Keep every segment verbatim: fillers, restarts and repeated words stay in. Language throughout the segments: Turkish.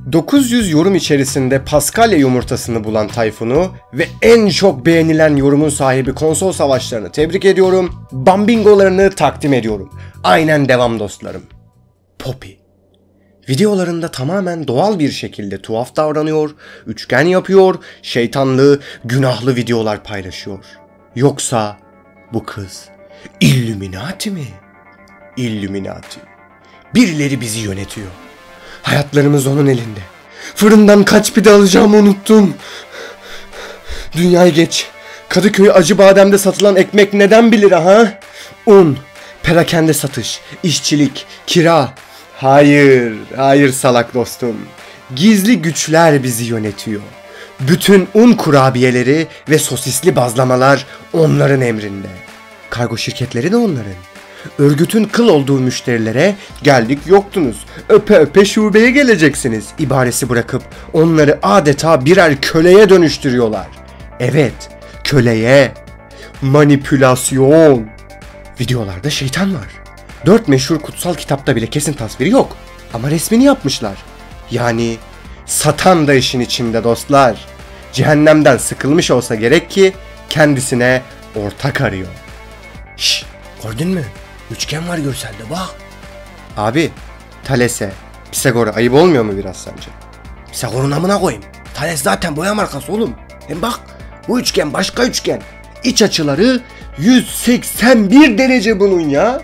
dokuz yüz yorum içerisinde Paskalya yumurtasını bulan Tayfun'u ve en çok beğenilen yorumun sahibi Konsol Savaşları'nı tebrik ediyorum. Bambingolarını takdim ediyorum. Aynen devam dostlarım. Poppy. Videolarında tamamen doğal bir şekilde tuhaf davranıyor, üçgen yapıyor, şeytanlı, günahlı videolar paylaşıyor. Yoksa bu kız Illuminati mi? Illuminati. Birileri bizi yönetiyor. Hayatlarımız onun elinde. Fırından kaç pide alacağımı unuttum. Dünyayı geç. Kadıköy Acıbadem'de satılan ekmek neden bir lira ha? Un, perakende satış, işçilik, kira. Hayır, hayır salak dostum. Gizli güçler bizi yönetiyor. Bütün un kurabiyeleri ve sosisli bazlamalar onların emrinde. Kargo şirketleri de onların. Örgütün kıl olduğu müşterilere geldik yoktunuz, öpe öpe şubeye geleceksiniz ibaresi bırakıp onları adeta birer köleye dönüştürüyorlar. Evet, köleye. Manipülasyon. Videolarda şeytan var. Dört meşhur kutsal kitapta bile kesin tasviri yok. Ama resmini yapmışlar. Yani Satan da işin içinde dostlar. Cehennemden sıkılmış olsa gerek ki kendisine ortak arıyor. Şşş, gördün mü? Üçgen var görselde bak. Abi, Thales'e, Pisagor'a ayıp olmuyor mu biraz sence? Pisagor'un amına koyayım. Thales zaten boya markası oğlum. Hem bak, bu üçgen başka üçgen. İç açıları yüz seksen bir derece bunun ya.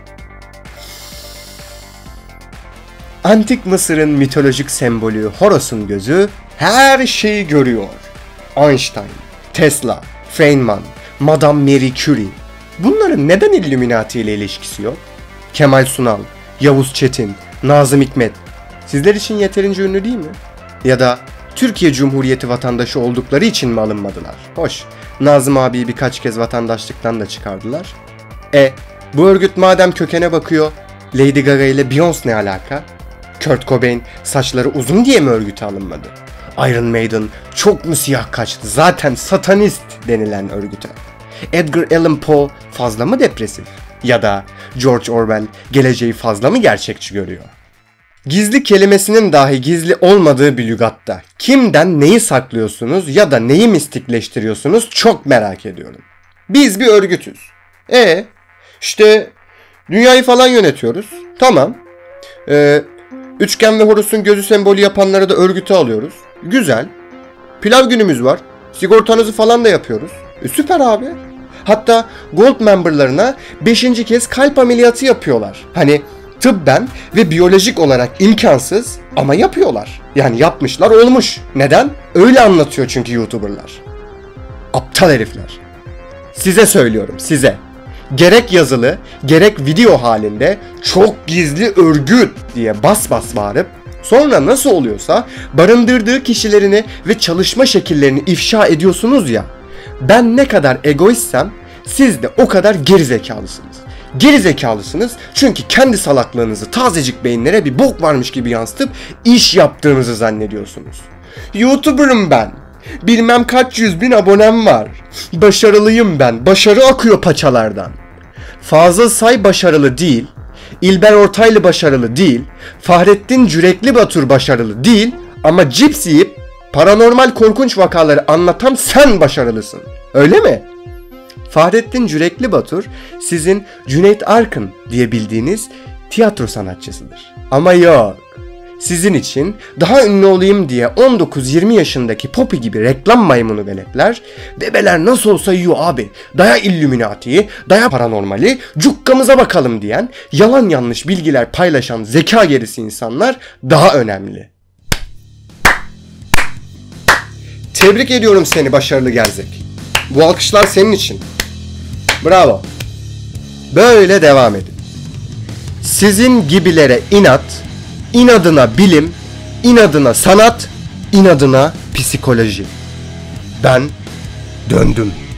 Antik Mısır'ın mitolojik sembolü Horos'un gözü her şeyi görüyor. Einstein, Tesla, Feynman, Madame Marie Curie. Bunların neden Illuminati ile ilişkisi yok? Kemal Sunal, Yavuz Çetin, Nazım Hikmet. Sizler için yeterince ünlü değil mi? Ya da Türkiye Cumhuriyeti vatandaşı oldukları için mi alınmadılar? Hoş, Nazım abiyi birkaç kez vatandaşlıktan da çıkardılar. E, bu örgüt madem kökene bakıyor, Lady Gaga ile Beyoncé ne alaka? Kurt Cobain saçları uzun diye mi örgüte alınmadı? Iron Maiden çok mu siyah kaçtı zaten satanist denilen örgüte? Edgar Allan Poe fazla mı depresif? Ya da George Orwell geleceği fazla mı gerçekçi görüyor? Gizli kelimesinin dahi gizli olmadığı bir lügatta kimden neyi saklıyorsunuz ya da neyi mistikleştiriyorsunuz çok merak ediyorum. Biz bir örgütüz. E işte dünyayı falan yönetiyoruz. Tamam. Ee, üçgen ve Horus'un gözü sembolü yapanları da örgüte alıyoruz. Güzel. Pilav günümüz var. Sigortanızı falan da yapıyoruz. E, süper abi. Hatta Gold memberlarına beşinci kez kalp ameliyatı yapıyorlar. Hani tıbben ve biyolojik olarak imkansız ama yapıyorlar. Yani yapmışlar olmuş. Neden? Öyle anlatıyor çünkü YouTuber'lar. Aptal herifler. Size söylüyorum, size. Gerek yazılı, gerek video halinde çok gizli örgüt diye bas bas bağırıp sonra nasıl oluyorsa barındırdığı kişilerini ve çalışma şekillerini ifşa ediyorsunuz ya. Ben ne kadar egoistsem siz de o kadar gerizekalısınız. Gerizekalısınız çünkü kendi salaklığınızı tazecik beyinlere bir bok varmış gibi yansıtıp iş yaptığınızı zannediyorsunuz. YouTuber'ım ben. Bilmem kaç yüz bin abonem var. Başarılıyım ben. Başarı akıyor paçalardan. Fazıl Say başarılı değil. İlber Ortaylı başarılı değil. Fahrettin Cürekli Batur başarılı değil. Ama cips yiyip paranormal korkunç vakaları anlatan sen başarılısın. Öyle mi? Fahrettin Cürekli Batur sizin Cüneyt Arkın diye bildiğiniz tiyatro sanatçısıdır. Ama yok. Sizin için daha ünlü olayım diye on dokuz yirmi yaşındaki Poppy gibi reklam maymunu veletler, bebeler nasıl olsa yiyor abi, daya Illuminati'yi, daya paranormali, cukkamıza bakalım diyen, yalan yanlış bilgiler paylaşan zeka gerisi insanlar daha önemli. Tebrik ediyorum seni başarılı gerzek. Bu alkışlar senin için. Bravo. Böyle devam edin. Sizin gibilere inat, inadına bilim, inadına sanat, inadına psikoloji. Ben döndüm.